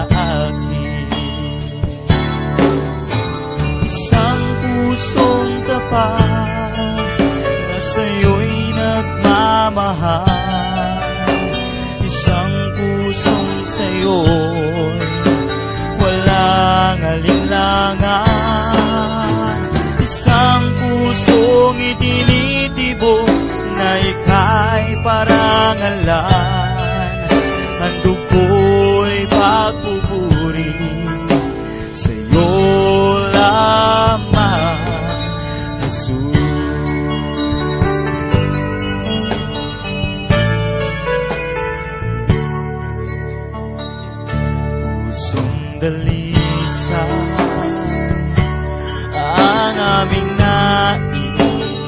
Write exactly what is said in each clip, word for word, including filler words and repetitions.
akin. Isang pusong tapat na sa'yo'y nagmamahal. Isang pusong sa'yo'y walang alinlangan. Isang pusong itinitibok na ika'y parangalan. Handog ko'y pagpupuri sa'yo lamang, Jesus. Pusong dalisay ang aming nais,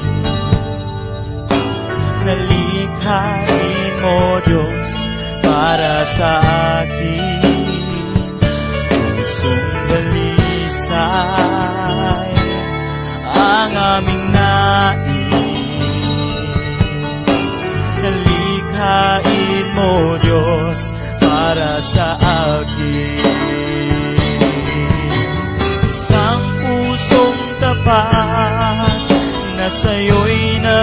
nalikhain mo Diyos para sa akin. Pusong dalisay ang aming nais, nalikhain mo Diyos para sa akin. Isang pusong tapat na sa'yo'y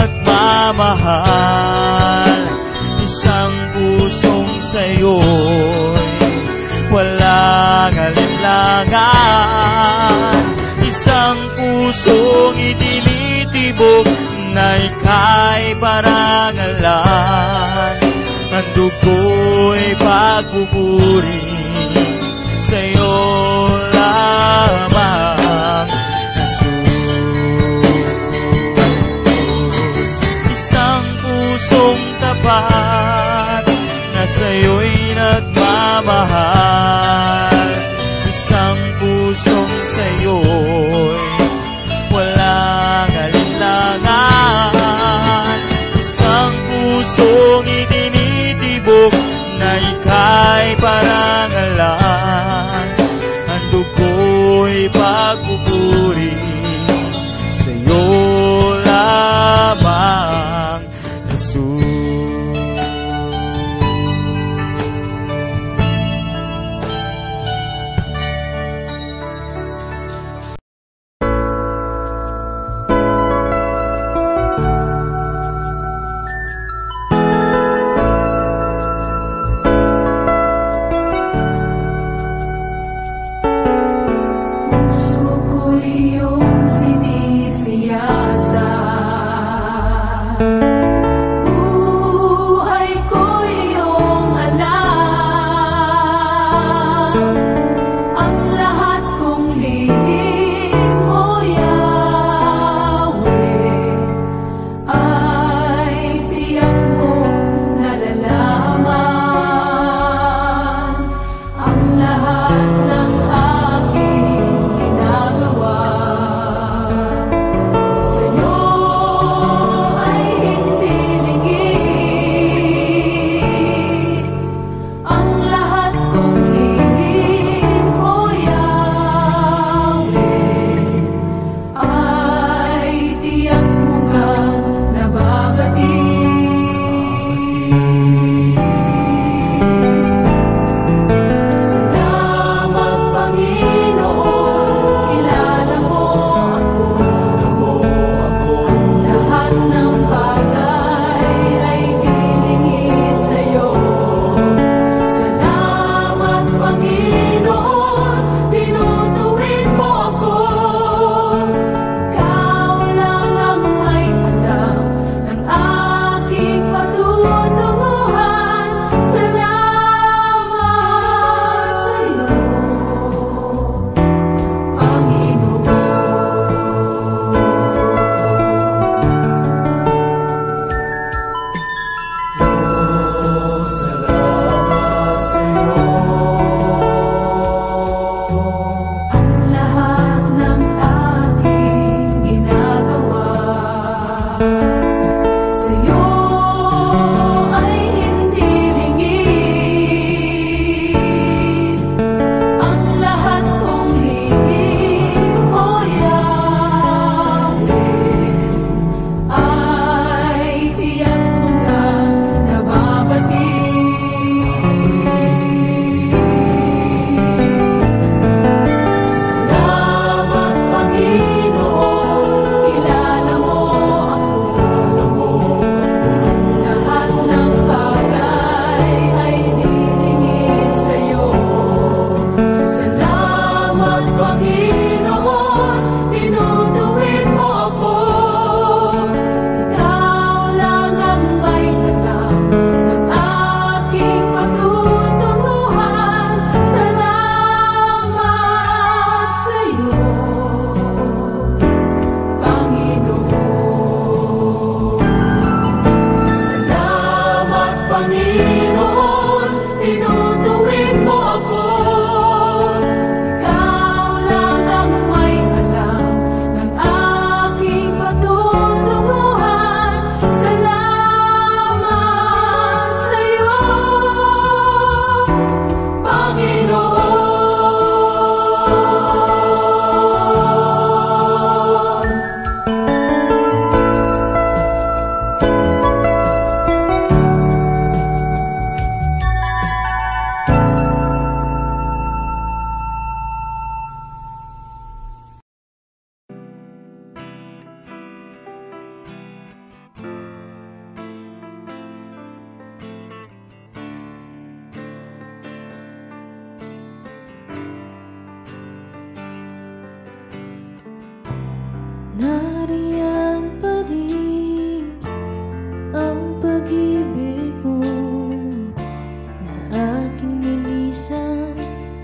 nagmamahal. Isang pusong sa'yo'y walang alinlangan. Isang pusong itinitibok na ika'y parangalan. Handog ko'y pagpupuri sa'yo lamang, Jesus. Isang pusong tapat na sa'yo'y nagmamahal. Isang pusong sa'yo'y walang alinlangan. Isang pusong itinitibok na ika'y parang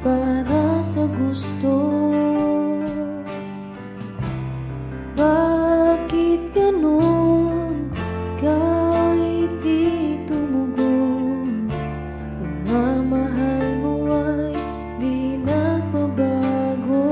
para sa gusto. Bakit ganon kahit di tumugon? Pagmamahal mo ay di nagbabago.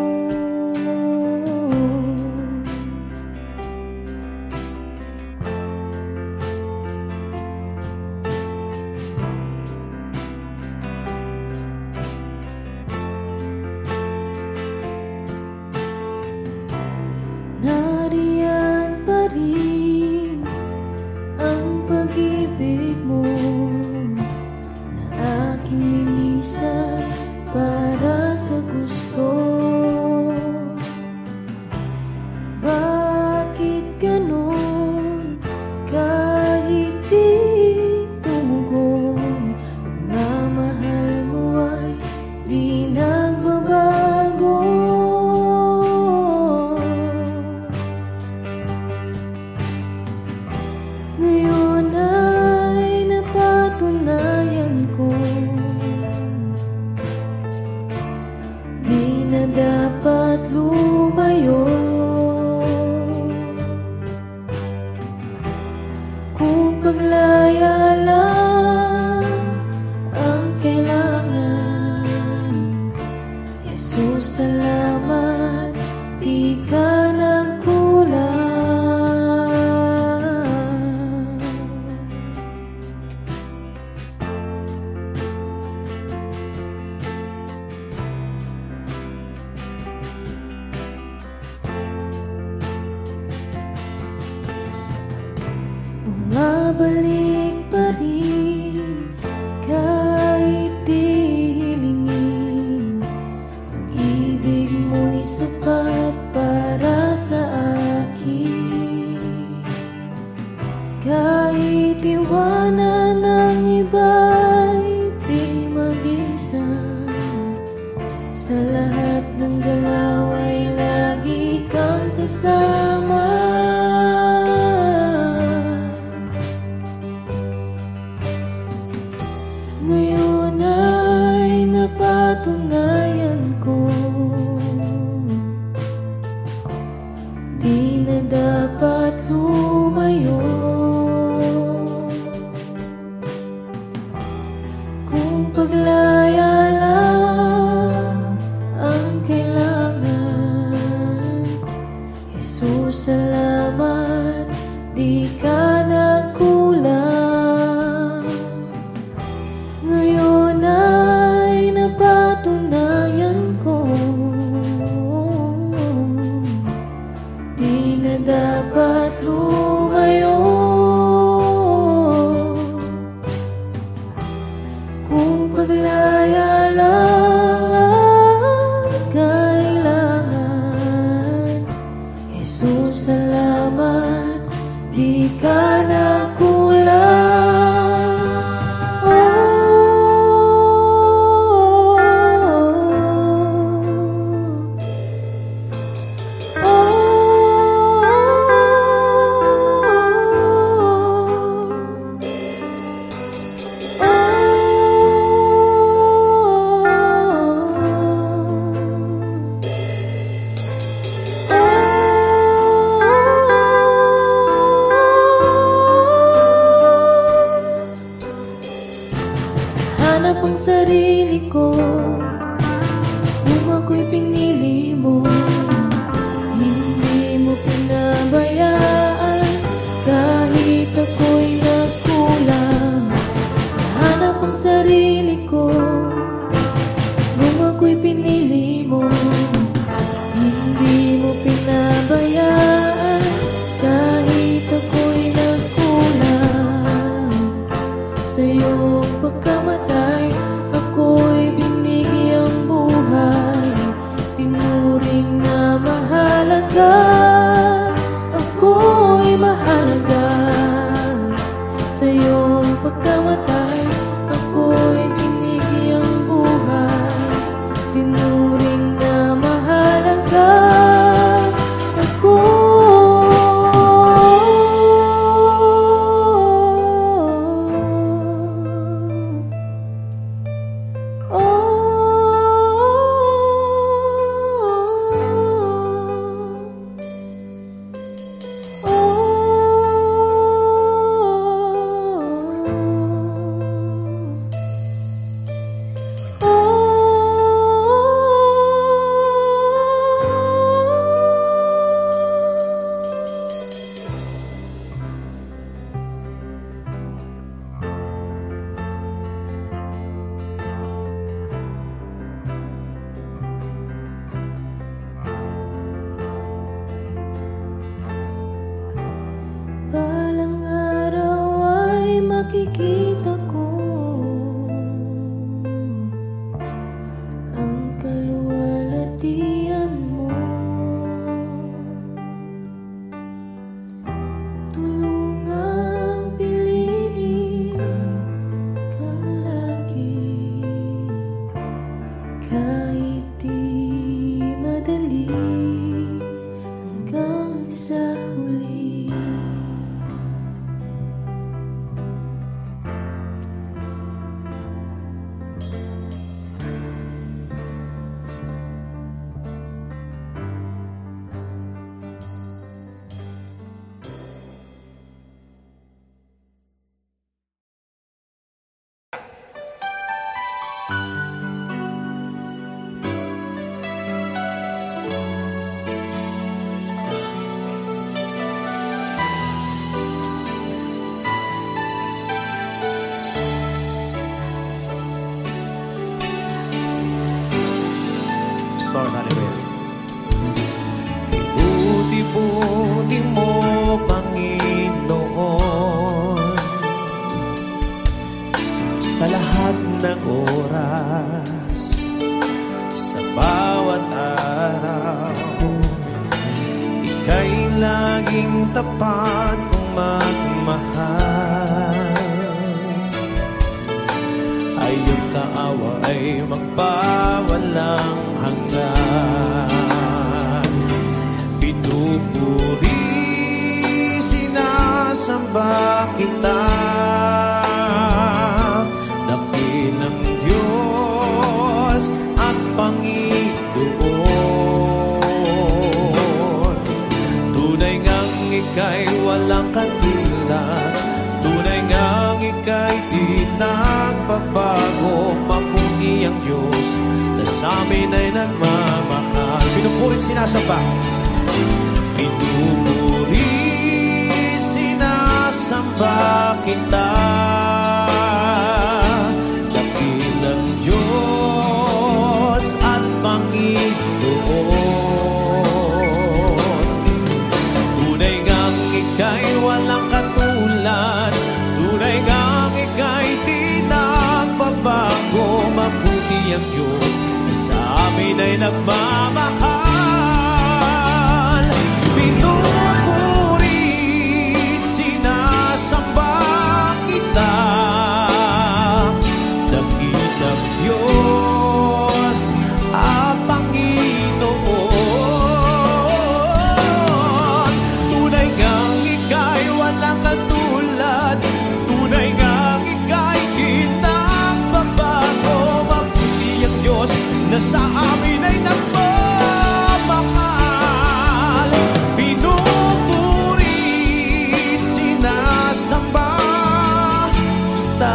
Nariyan pa rin ang pag-ibig mo na aking linisan para sa gusto. Bakit ganon kahit di tumugon? Pagmamahal mo ay di nagbabago. Ngayon ay napatunayan ko, di na dapat lumayo. Kung paglaya lang ang kailangan, Jesus, salamat, di ka nagkulang. Bumabalik pa rin kahit di hilingin. Pag-ibig mo'y sapat para sa akin. Kahit iwanan ng iba'y di mag-isa, sa lahat ng galaw ay lagi kang kasama. Ngayon ay napatunayan ko, di na dapat lumayo. Kung paglaya lang ang kailangan, Jesus, salamat, di ka nagkulang. Ngayon ay napatunayan ko, di na dapat lumayo. Kung paglaya lang ang kailangan, Jesus, salamat, di ka nagkulang. Hanap ang sarili ko nung ako'y pinili mo. Hindi mo pinabayaan kahit ako'y nagkulang. Hanap ang sarili ko nung ako'y pinili mo. Hindi mo pinabayaan kahit ako'y nagkulang. Sa iyong pagkamatay, ako'y binigyang buhay. Tinuring na mahalaga, ako'y mahalaga. Sa iyong pagkamatay, ako'y binigyang buhay. Tinuring na mahalaga, ako. Oh, kahit di madali hanggang sa huli. Lord, hallelujah. Buti-buti mo, Panginoon, sa lahat ng oras, sa bawat araw. Ika'y laging tapat kung magmahal. Ay yung kaawa ay magpawalang hanggan. Pinupuri, sinasamba kita, dakilang Diyos at Panginoon. Tunay ngang ika'y walang katulad, tunay ngang ika'y di nagbabago. Mabuti ang Diyos na sa amin ay nagmamahal. Pinupurit, sinasamba. Pinupuri, sinasamba kita, dakilang Diyos at Panginoon. Tunay ngang ika'y walang katulad, tunay ngang ika'y di nagbabago. Mabuti ang Diyos na sa amin ay nagmamahal. Pinupuri, sinasamba kita, dakilang Diyos at Panginoon. Tunay ngang ika'y walang katulad, tunay ngang ika'y di nagbabago. Mabuti ang Diyos na sa amin ay nagmamahal. Pinupuri, sinasamba kita,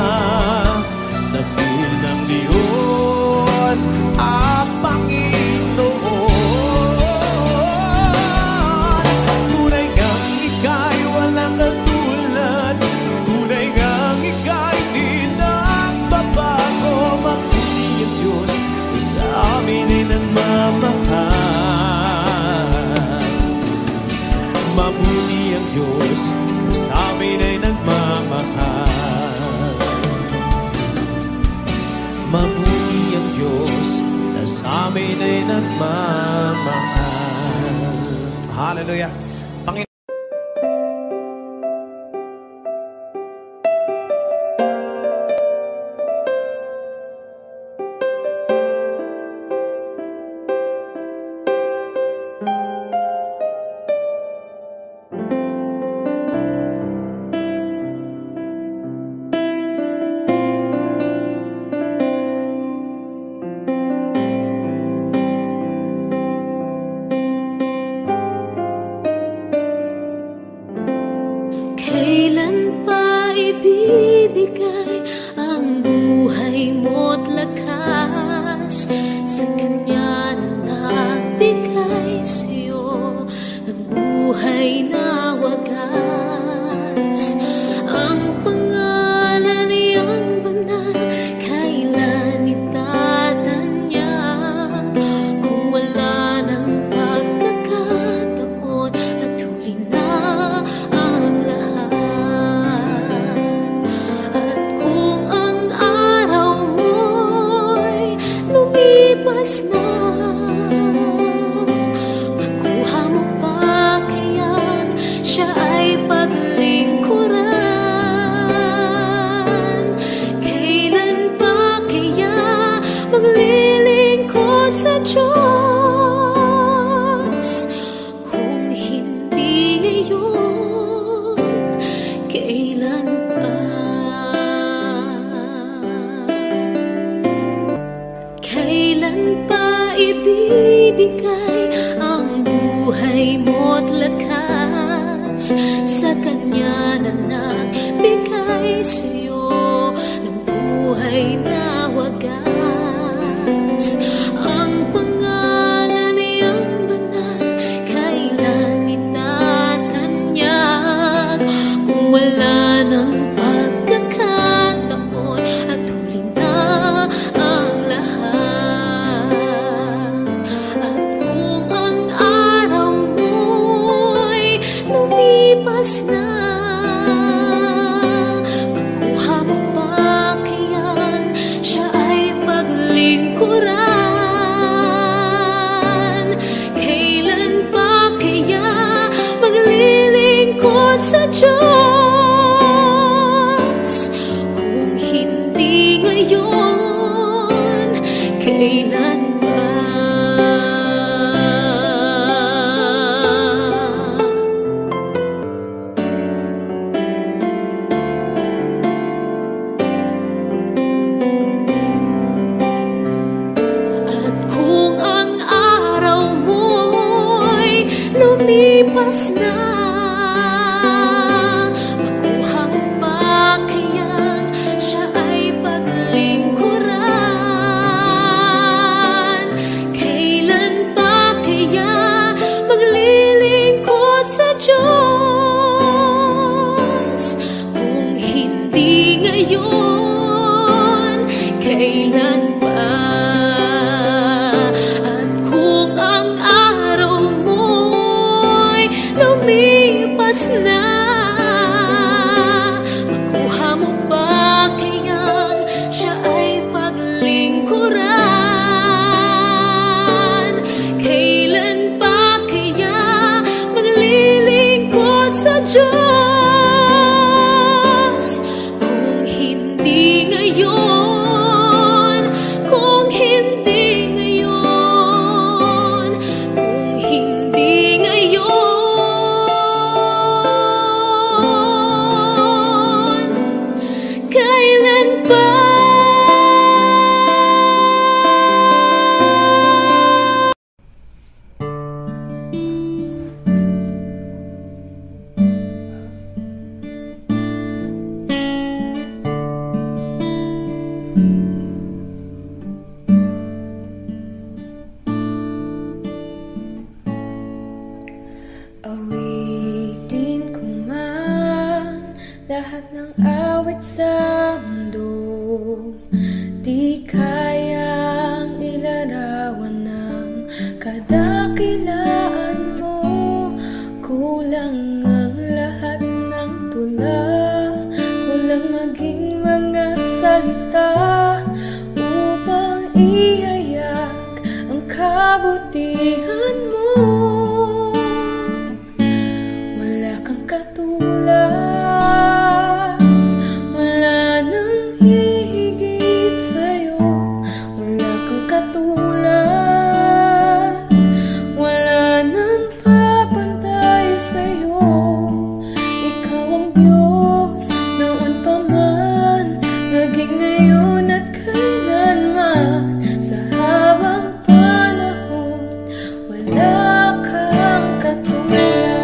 dakilang Diyos at Panginoon. Tunay ngang ika'y walang katulad, tunay ngang ika'y di nagbabago. Mabuti ang Diyos na sa amin ay nagmamahal. Mabuti ang Diyos na sa amin ay nagmamahal. Mabuti ang Diyos na sa amin ay nagmamahal. Hallelujah. Panginoon. Kailan pa ibibigay ang buhay mo't lakas sa Kanya na nagbigay sa'yo ng buhay na wagas? Ang pangalan niyang banal, kailan itatanyag? Kung wala ng pagkakataon at huli na ang lahat. At kung ang araw mo'y lumipas na, makuha mo pa kaya't siya ay paglingkuran? Kailan pa kaya maglilingkuran? sa Diyos. Kung hindi ngayon, kailan pa? Kailan pa ibibigay ang buhay mo't lakas sa Kanya na nagbigay sa'yo ng buhay na wagas? Ang pangalan niyang banal, kailan itatanyag? Kung wala ng pagkakataon at huli na ang lahat. At kung ang araw mo'y lumipas na, makuha mo pa kayang siya ay paglingkuran? Kailan pa kaya maglilingkod sa Diyos? Kung hindi ngayon, kailan pa? At kung ang araw mo'y lumipas na, makuha mo pa kayang siya ay paglingkuran? Kailan pa kaya maglilingkod sa Diyos? Kung hindi ngayon, kailan pa? At kung ang araw mo'y lumipas na, makuha mo ba kayang siya ay paglingkuran? Kailan pa kaya maglilingkod sa Diyos? Kung hindi ngayon, kung hindi ngayon, kung hindi ngayon, kailan pa? Awitin ko man lahat ng awit sa mundo, di kayang ilarawan ng kadakilaan mo. Kulang ang lahat ng tula, kulang maging mga salita upang ihayak ang kabutihan mo. Wala kang katulad, wala nang hihigit sa'yo. Wala kang katulad, wala nang papantay sa'yo. Ikaw ang Diyos noon pa man, maging ngayon at kailanman. Sa habang panahon, wala kang katulad.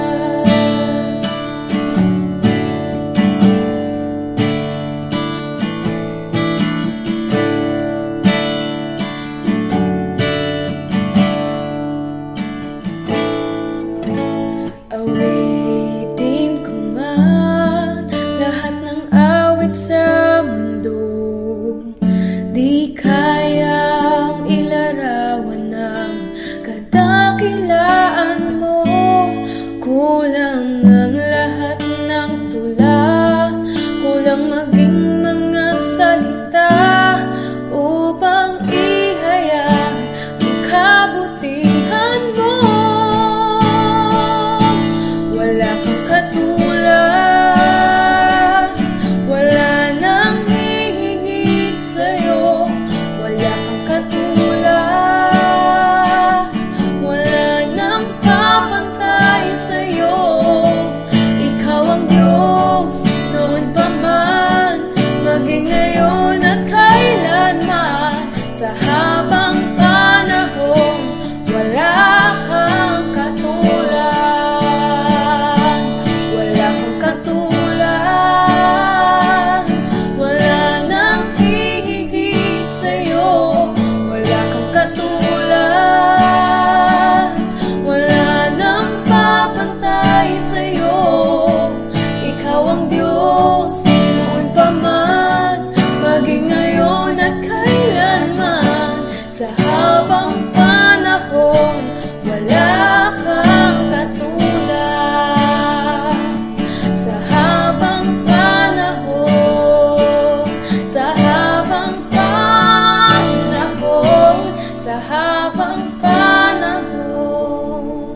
sa habang panahon.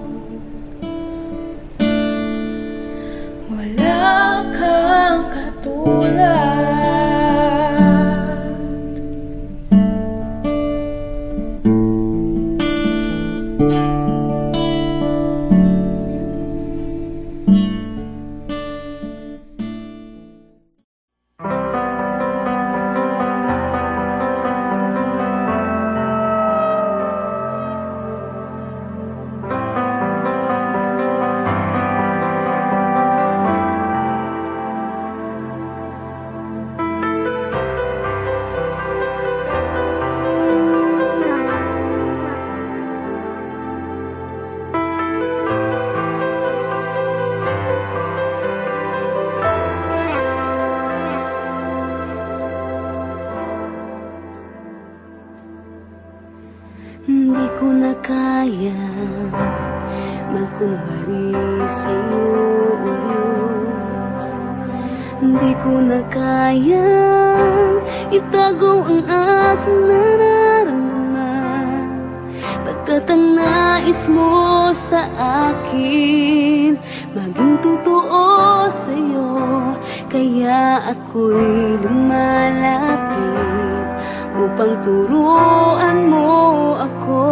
Wala kang katulad. Hindi ko na kaya magkunwari sa'yo, O Diyos. Hindi ko na kaya itago ang aking nararamdaman, pagkat ang nais mo sa akin maging totoo sa'yo. Kaya ako'y lumalapit upang turuan mo ako.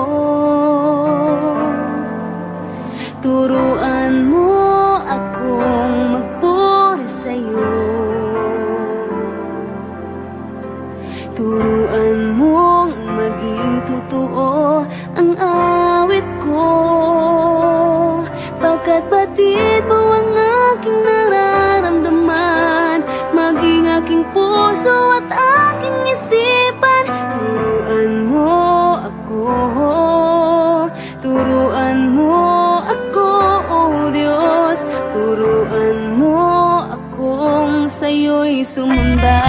Turuan mo akong magpuri sa'yo. Turuan mong maging totoo ang awit ko, pagkat batid mo ang aking nararamdaman, maging aking puso at aking isipan. Turuan mo ako, turuan mo ako, O Diyos. Turuan mo akong sa'yo'y sumamba.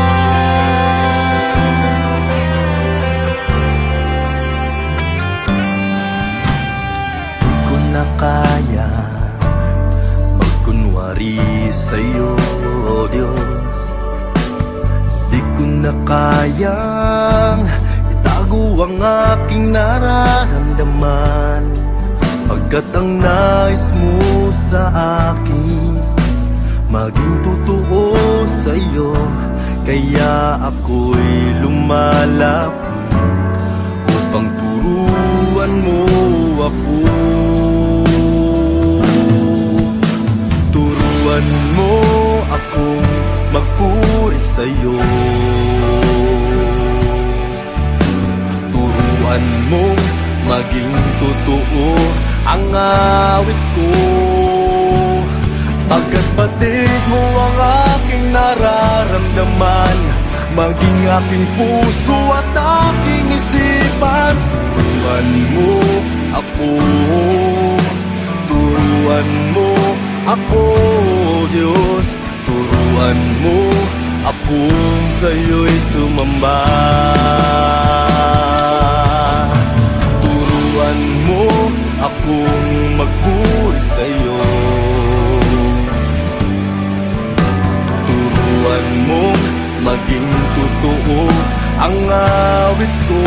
Di ko na kaya magkunwari sa'yo, O Diyos. Di ko na kayang itago ang aking nararamdaman, pagkat ang nais mo sa akin maging totoo sa'yo. Kaya ako'y lumalapit upang turuan mo ako. Turuan mo akong magpuri sa'yo. Turuan mo maging totoo ang awit ko, pagkat batid mo ang aking nararamdaman, maging aking puso at aking isipan. Turuan mo ako, turuan mo ako, Diyos. Turuan mo akong sa'yo'y sumamba. Turuan mo akong magpuri sa'yo. Turuan mo maging totoo ang awit ko,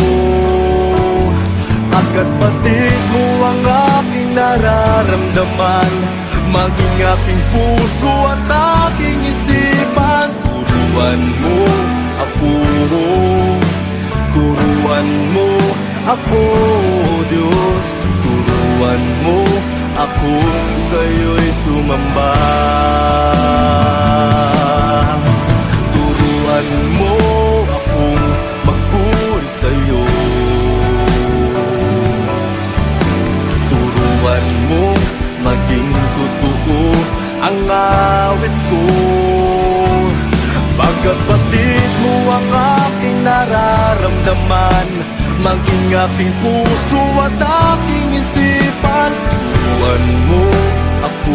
pagkat batid mo ang aking nararamdaman, maging aking puso at aking isipan. Turuan mo ako, turuan mo ako, Diyos. Turuan mo akong sa'yo'y sumamba. Turuan mo akong magpuri sa'yo. Turuan mo maging totoo ang awit ko, pagkat batid mo ang aking nararamdaman, maging aking puso at aking isipan. Turuan mo ako,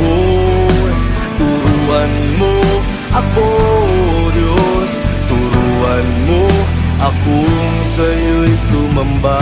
turuan mo ako, Diyos. Turuan mo akong sa'yo'y sumamba.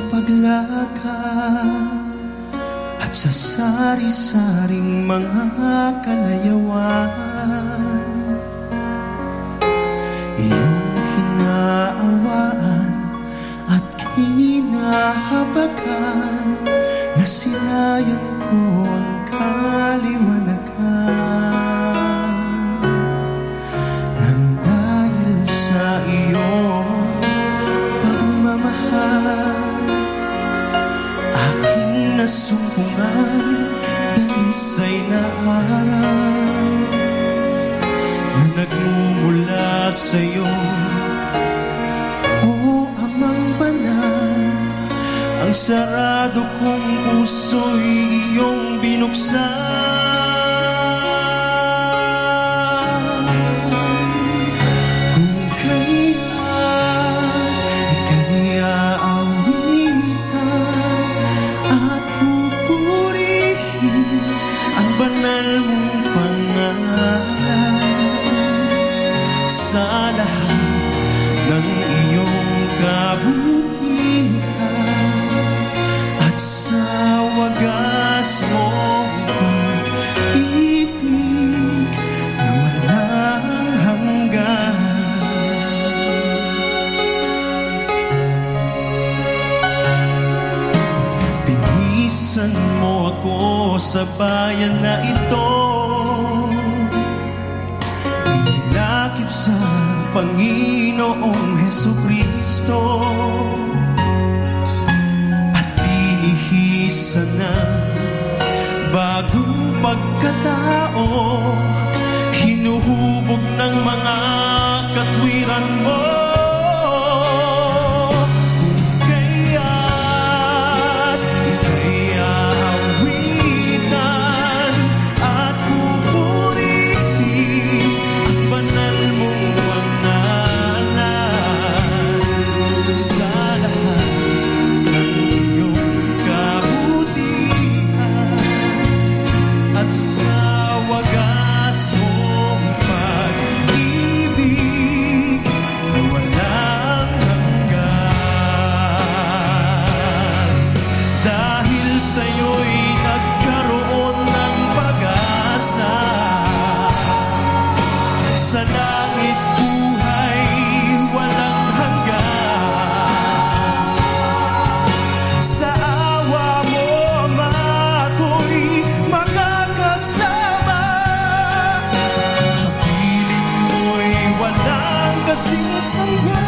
paglakad at sa sari-saring mga kalayawan, iyong kinaawaan at kinahabagan, nasilayan ko ang kaliwanagan. Nang dahil sa iyong pagmamahal, aking nasumpungan dalisay na araw na nagmumula sa'yo, O Amang Banal. Ang sarado kong puso'y iyong binuksan. Kung kaya't ika'y aawitan at pupurihin ang banal mong pangalan, sa lahat ng iyong kabutihan at sa wagas mong pag-ibig na walang hanggan. Binisan mo ako sa bayan na ito, inilakip sa Panginoong Hesukristo, at binihisan ng bagong pagkatao, hinuhubog ng mga katwiran mo. Kung kaya't ika'y aawitan at pupurihin ang banal mong pangalan, sa lahat ng iyong kabutihan at sa wagas mong pag-ibig na walang hanggan. Dahil sa'yo'y nagkaroon ng pag-asa, sa langit buhay walang hanggan. Sa awa mo, Ama, ako'y makakasama, sa piling mo'y walang kasing sangga.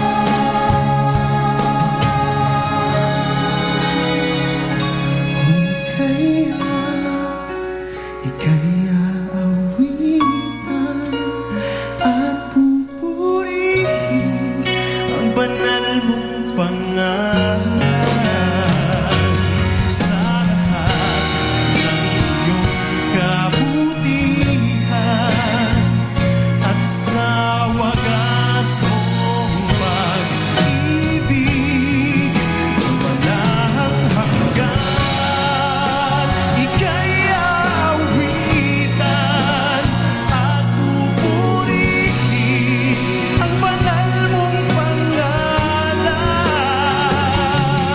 Kung kaya ika'y aawitan at pupurihin ang banal mong pangalan, sa lahat ng iyong kabutihan at sa wagas mong pag-ibig na walang hanggan. Ika'y aawitan at pupurihin ang banal mong pangalan,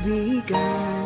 kaibigan.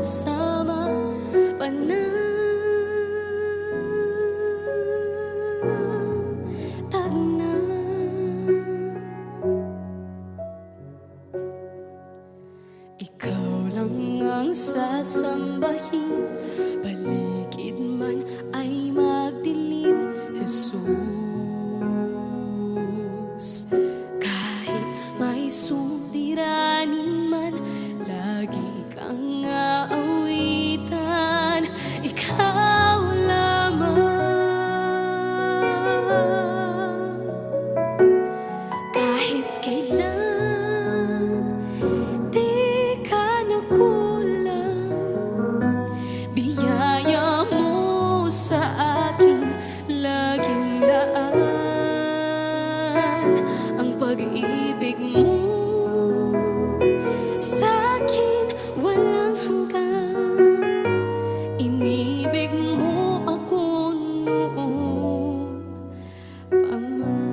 magkasama panatag na. Ikaw lang ang sasambahin, paligid man ay magdilim, Jesus. Kahit may suliranin man, lagi kang aawitan, ikaw lamang. Kahit kailan di ka nakulang, biyaya mo sa akin laging laan. Ang pag-ibig mo sa'kin walang hanggan, inibig mo ako noon pa man.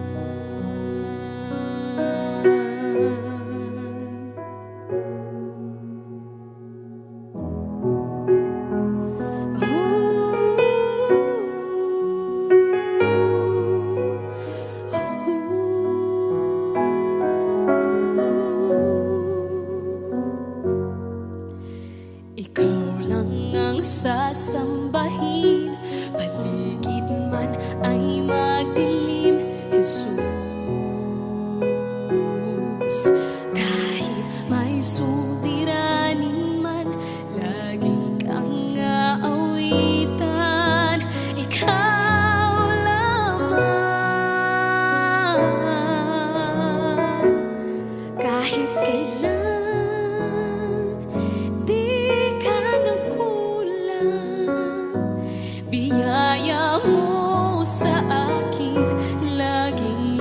Ikaw lang ang sasambahin, paligid man ay magdilim, Jesus. Kahit may suliranin man, lagi kang aawitan, ikaw lamang. Kahit kailan di ka nakulang, biyaya mo sa akin laging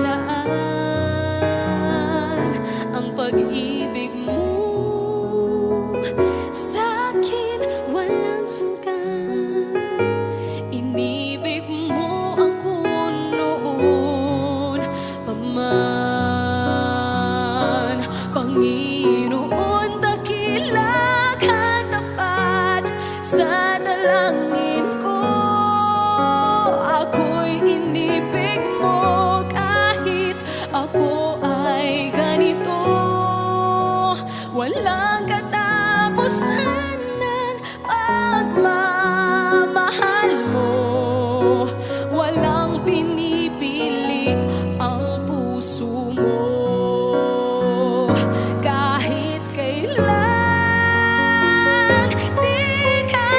laan. Ang pag-ibig mo sa'kin walang hanggan, inibig mo ako noon pa man. Panginoon, dakila kang tapat sa dalangin ko. Ako'y inibig mo kahit ako ay ganito. Walang katapusan ng pagmamahal mo, walang pinipili ang puso mo. Kahit kailan di ka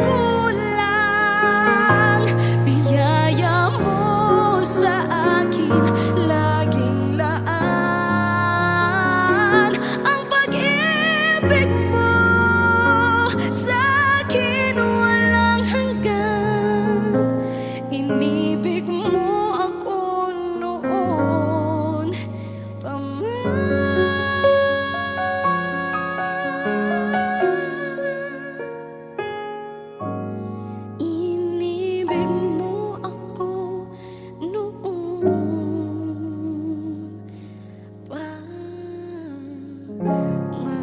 nakulang, biyaya mo sa akin laging laan. Ang pag-ibig mo sa'kin walang hanggan, inibig mo ako noon pa man. Inibig mo ako noon pa man.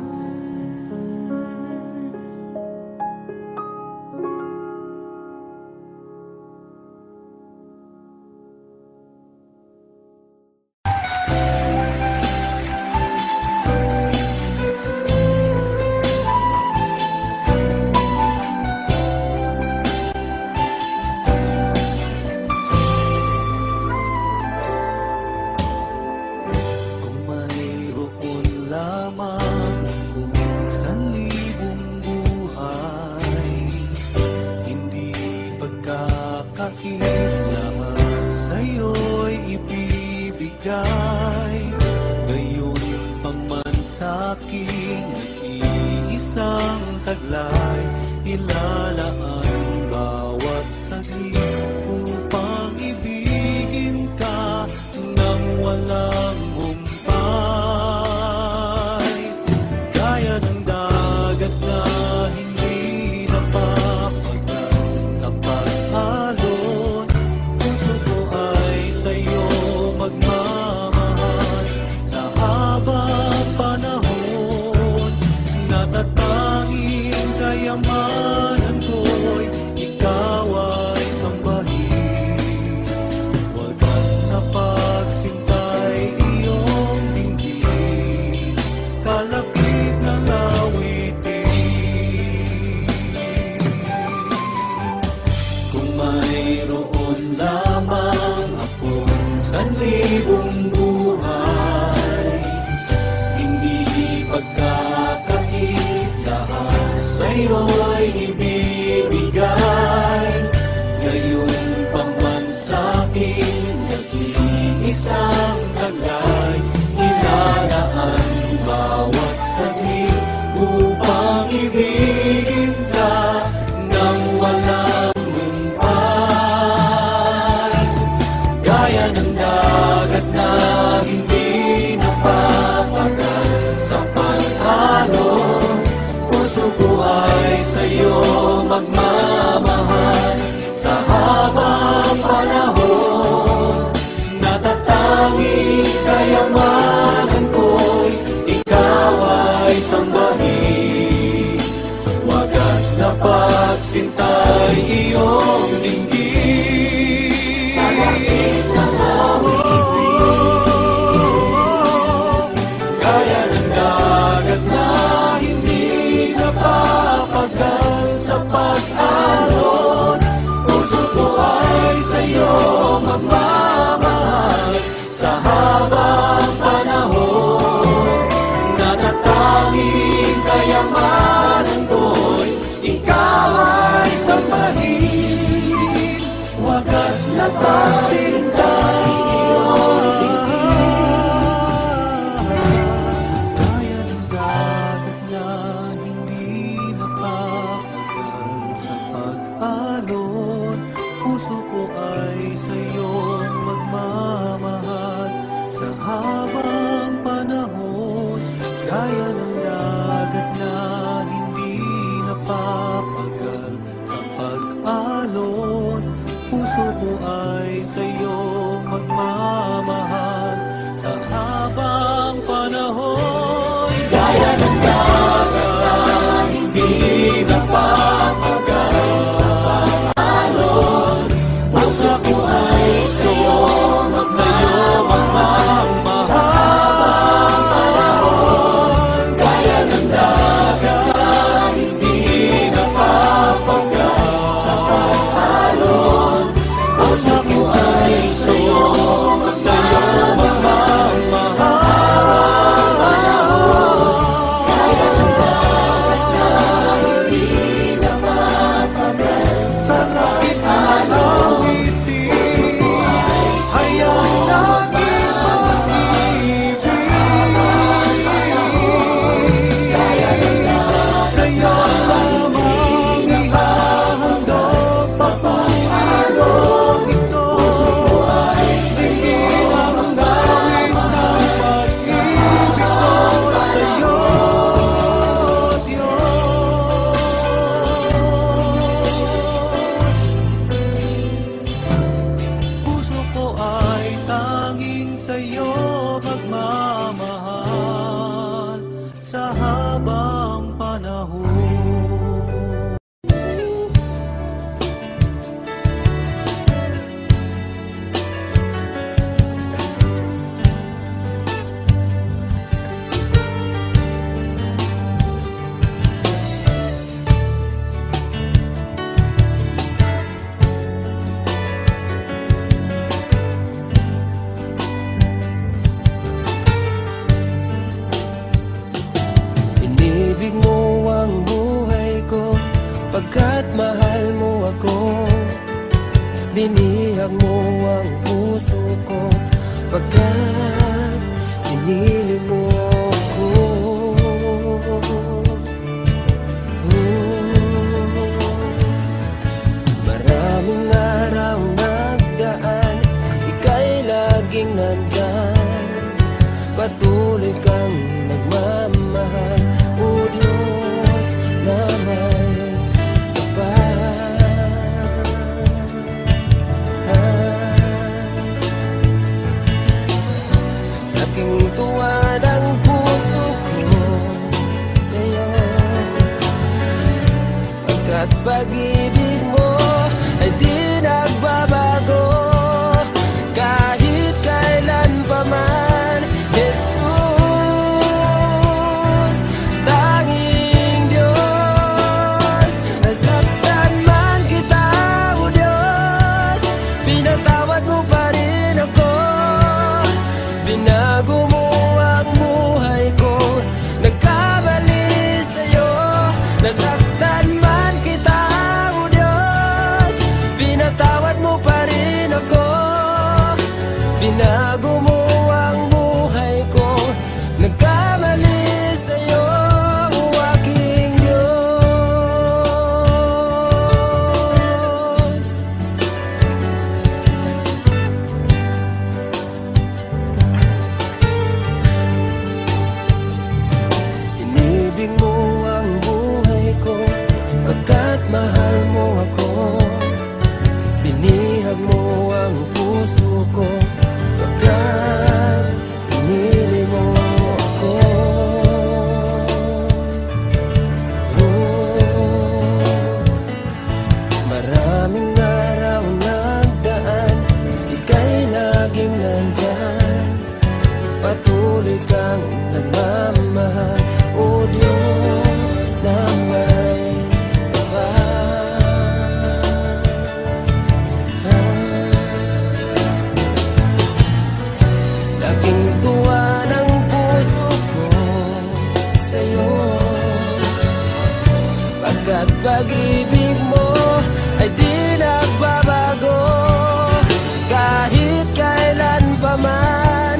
Kung mayroon lamang kung sanlibong buhay, hindi pagkakakilangan sa'yo'y ibibigay. Gayon pang man sa'king nag-iisang taglay, ilalaan bawat saglit upang ibigin ka nang walang humpay. Gaya ng dagat na hindi napapagal sa paghalon, puso ko ay sa'yo magmamahal sa habang panahon. Natatanging kayamanan ko'y ikaw ay sambahin. Wagas na pagsintay iyong dinggin, kalapit na lawitin. Kung mayroon lamang akong sanlibong buhay, hindi pagkakait lahat sa'yo'y ibibigay. Ngayon pang man sa'kin nag-iisang taglay, inaraan bawat saglit upang ibigin ka nang walang humpay. Gaya ng dagat na hindi napapagal sa pag-alon, puso ko ay sa'yo magmamahal. Sa habang panahon, natatanging kayamanan ko'y ikaw ay sambahin. Wagas na pagsintay iyong dinggin, gaya ng dagat na hindi napapagal sa pag-alon, puso ko ay sa'yo magmamahal. Sa habang panahon, natatanging kayamanan ko'y ikaw ay sambahin. Wagas na pagsintay iyong dinggin, gaya ng dagat na hindi napapagal sa pag-alon, puso ko ay sa'yo magmamahal. Sa habang panahon, gaya ng dagat na hindi napapagal sa pag-alon, puso ko ay sa'yo magmamahal. Sa habang panahon, gaya ng dagat na hindi napapagal sa pag-alon, puso ko ay sa'yo magmamahal. Sa habang panahon, gaya ng dagat na hindi napapagal sa pag-alon, puso ko ay sa'yo, sa'yo magmamahal. Sa habang panahon, gaya ng dagat na hindi napapagal sa kapit na lawitin, hayang laging mag-ibig. Sa'yo lamang ihahandog sa pag-alon ito. Sige nang gawin ng pag-ibig ko sa'yo, Diyos. Puso ko ay tanging sa'yo magmamahal sa habang panahon. Inibig mo ang buhay ko, pagkat mahal mo ako. Binihag mo ang puso ko, pagkat pinili mo ako. Maraming araw nagdaan, ika'y laging nandyan. Patuloy kang nagmamahal, o Diyos na may kapal. Aking tuwa ng Pagkat pag-ibig mo ay di nagbabago kahit kailan pa man. Jesus, tanging Diyos, nasaktan man kita, O Diyos, pinatawad mo pa rin ako. Binago mo ang buhay ko, nagkamali sa'yo. Nasaktan man kita, O Diyos, pinatawad mo pa rin ako. Binago mo ang buhay ko, nagkamali sa'yo, o aking Diyos. Inibig mo ang buhay ko, pagkat mahal mo ako. Binihag mo ang puso ko, pagkat pinili mo ako. Oh, maraming araw nagdaan, ika'y laging nandyan. Patuloy kang nagmamahal, O Diyos na may laking tuwa ng puso ko sa'yo. Pagkat pag-ibig mo ay di nagbabago kahit kailan pa man.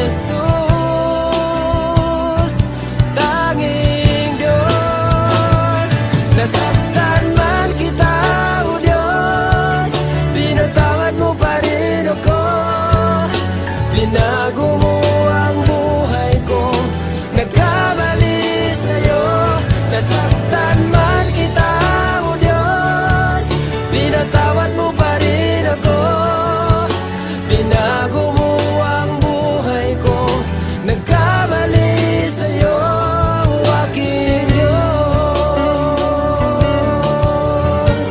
Jesus, tanging Diyos, nasaktan man kita, O Diyos, pinatawad mo pa rin ako. Binago mo ang buhay ko, nagkamali sa'yo. Nasaktan man kita, O Diyos, pinatawad mo pa rin ako. Binago mo ang buhay ko, nagkamali sa'yo, o aking Diyos.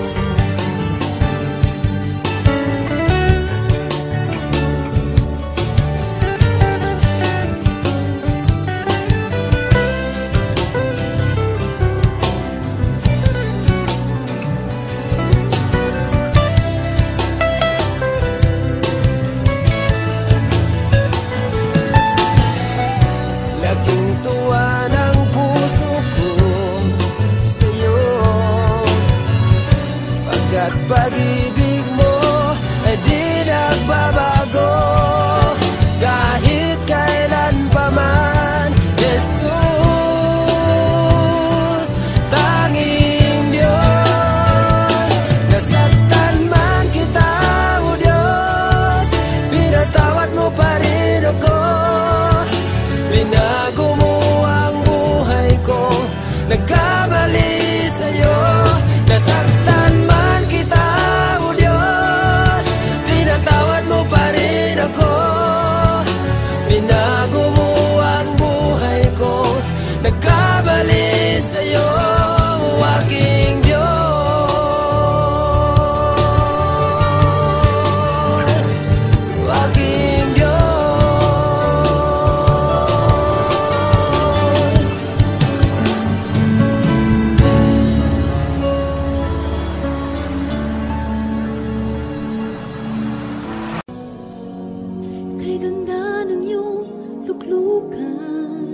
Laking tuwa ng puso ko sa'yo. Pagkat pag-ibig mo ay di nagbabago kahit kailan pa man. Jesus, tanging Diyos, nasaktan man kita, O Diyos, pinatawad mo pa rin ako. Binago mo ang buhay ko, nagkamali sa'yo. Nasaktan man kita, O Diyos, pinatawad mo pa rin ako. Binago mo ang buhay ko, nagkamali sa'yo, o aking Diyos, o aking Diyos. Kay ganda ng iyong luklukan,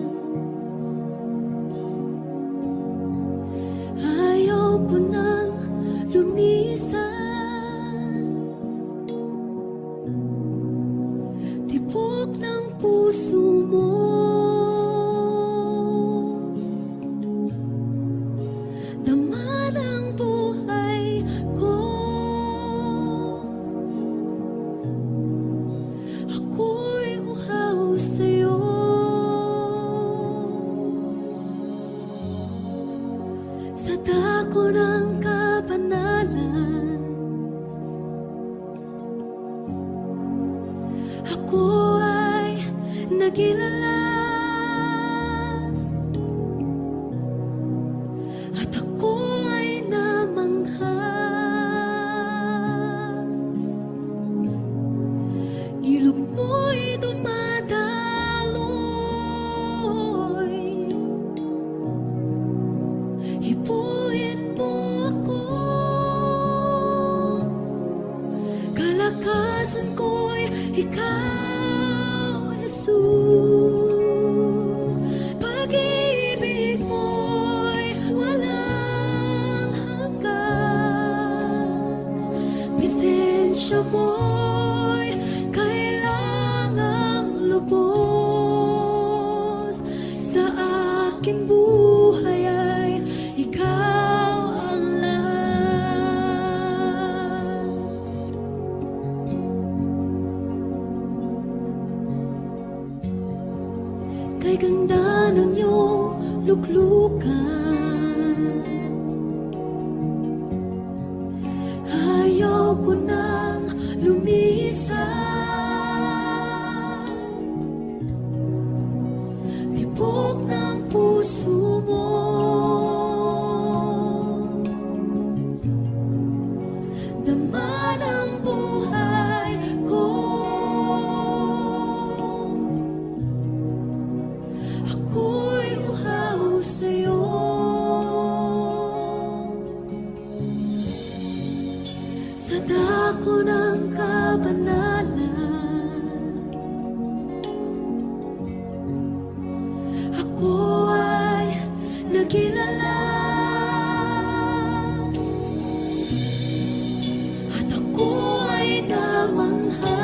ayaw ko nang lumisan. Tibok ng puso mo, laman ang buhay ko. Ako'y uhaw sa'yo. Sa dako ng kapanalan, ako ay nagilalas, at ako ay namang Presensya mo'y kailangang lubos. Sa aking buhay ay ikaw ang lahat. Kay ganda ng iyong luklukan, ayaw ko nang lumisan. Tibok ng puso mo, dama ng buhay ko. Ako'y uhaw sa'yo. Sa dako ng kabanalan, ako ay nagilalas, at ako ay namangha.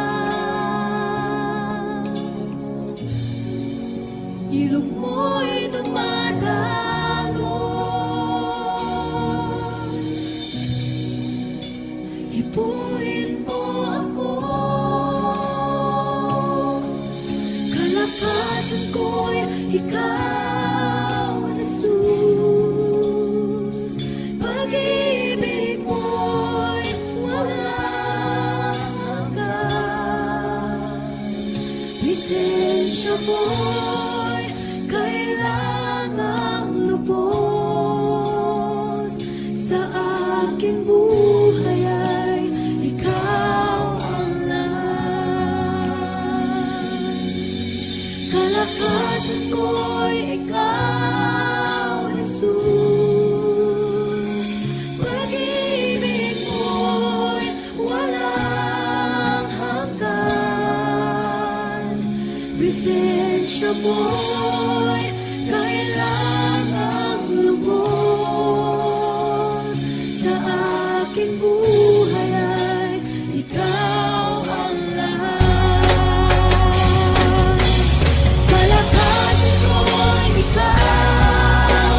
Ilog mo'y dumadalo, hipuin mo ako. Kalakasan ko'y ikaw, Jesus. Pag-ibig mo'y walang hanggan. Presensya mo'y kailangang lubos. Sa aking buhay ay ikaw ang lahat. Kalakasan ko'y ikaw, Jesus. Pag-ibig mo'y walang hanggan. Presensya mo'y kailangang lubos. Sa aking buhay ay ikaw ang lahat. Kalakasan ko'y ikaw,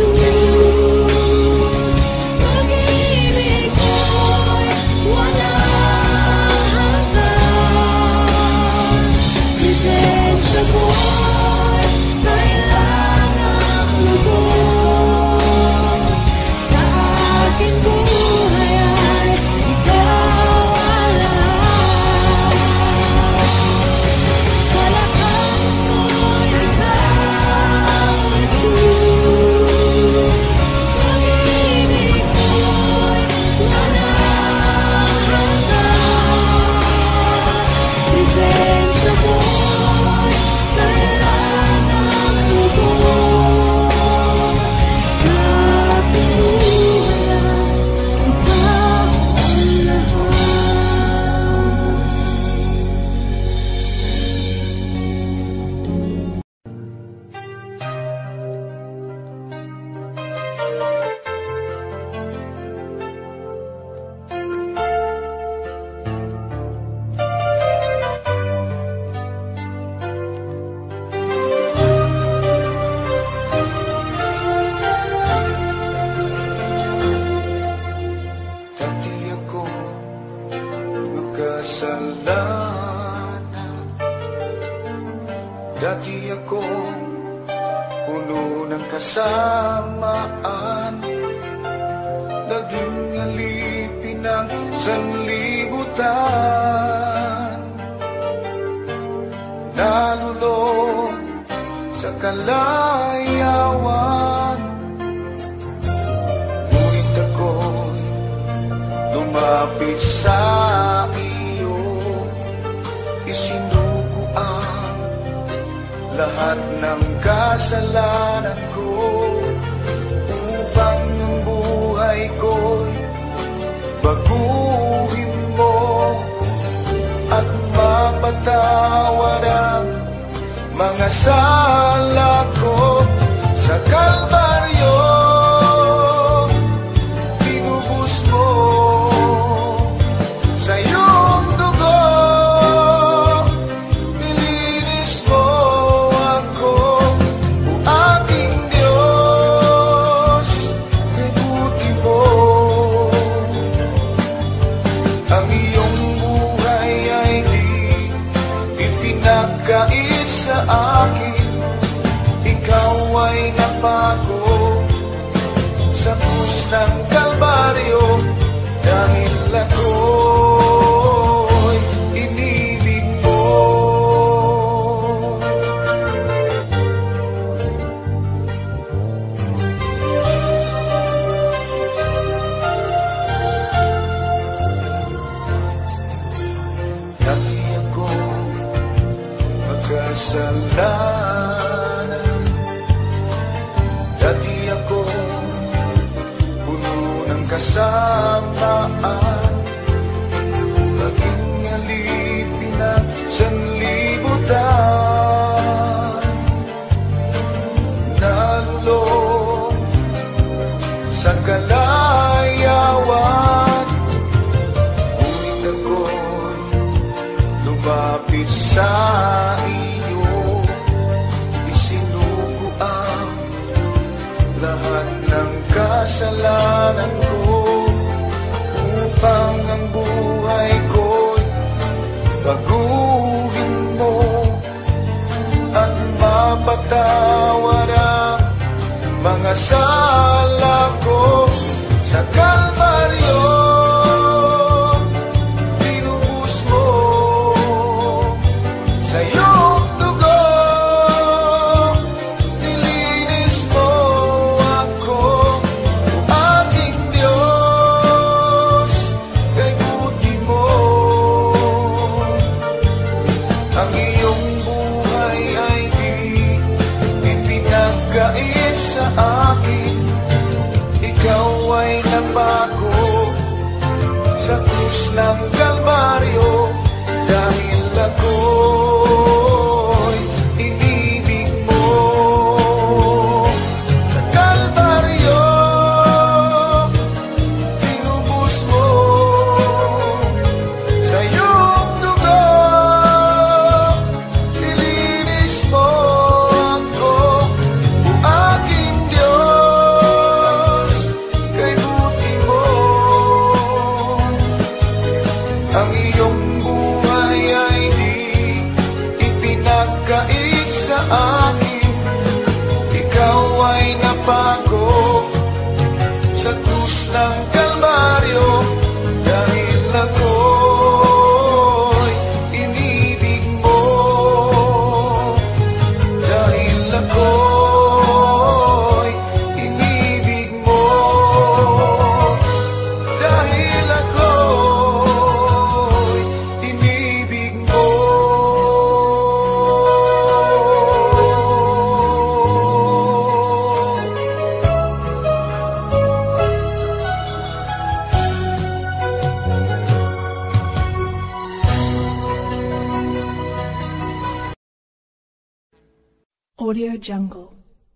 Jesus. Pag-ibig mo'y walang hanggan. Presensya mo'y kailangang lubos. Sa aking buhay ay ikaw ang lahat. Kalakasan ko'y ikaw, Jesus. Pag-ibig mo'y walang hanggan. Presensya mo'y kailangang lubos. Sa aking buhay ay ikaw ang lahat. Dati ako makasalanan. Dati ako puno ng kasamaan. Laging alipin ng sanlibutan. Nalulong sa kalayawan. Ngunit ako'y lumapit sa iyo. Isinuko ang lahat ng kasalanan ko, upang ang buhay ko'y baguhin mo at mapatawad ang mga sala ko. Sa Kalbaryo tinubos mo, sa ng Kalbaryo, dahil ako'y inibig mo. Dati ako magkasalanan, dati ako puno ng kasamaan, maging alipin at sanlibutan, nalulong sa kalayawan. Ngunit ako'y lumapit sa iyo, isinuko ang lahat ng kasalanan ko, upang ang buhay ko'y baguhin mo at mapatawad ang mga sala ko. Sa Kalbaryo tinubos mo sa iyong dugo, nilinis mo ako, o aking Diyos, kay buti mo. Ang iyong buhay ay di ipinagkait sa akin, ikaw ay napako sa krus ng Kalbaryo, dahil ako'y inibig mo. Sa Kalbaryo tinubos mo sa iyong dugo, nilinis mo ako, o aking Diyos, kay buti mo. Ang iyong buhay ay di ipinagkait sa akin, ikaw ay napako sa krus ng Kalbaryo, dahil ako'y inibig mo. Dahil ako'y inibig mo. Dahil ako'y inibig mo. Audio Jungle.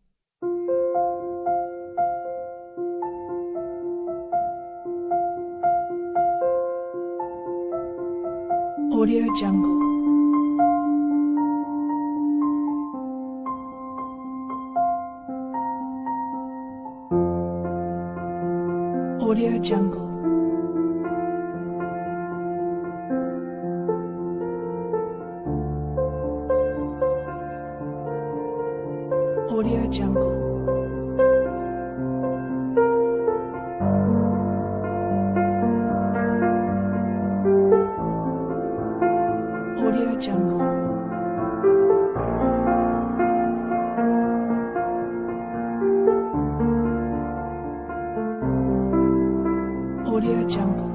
Audio Jungle. Audio Jungle. Audio Jungle. Audio Jungle. Audio Jungle.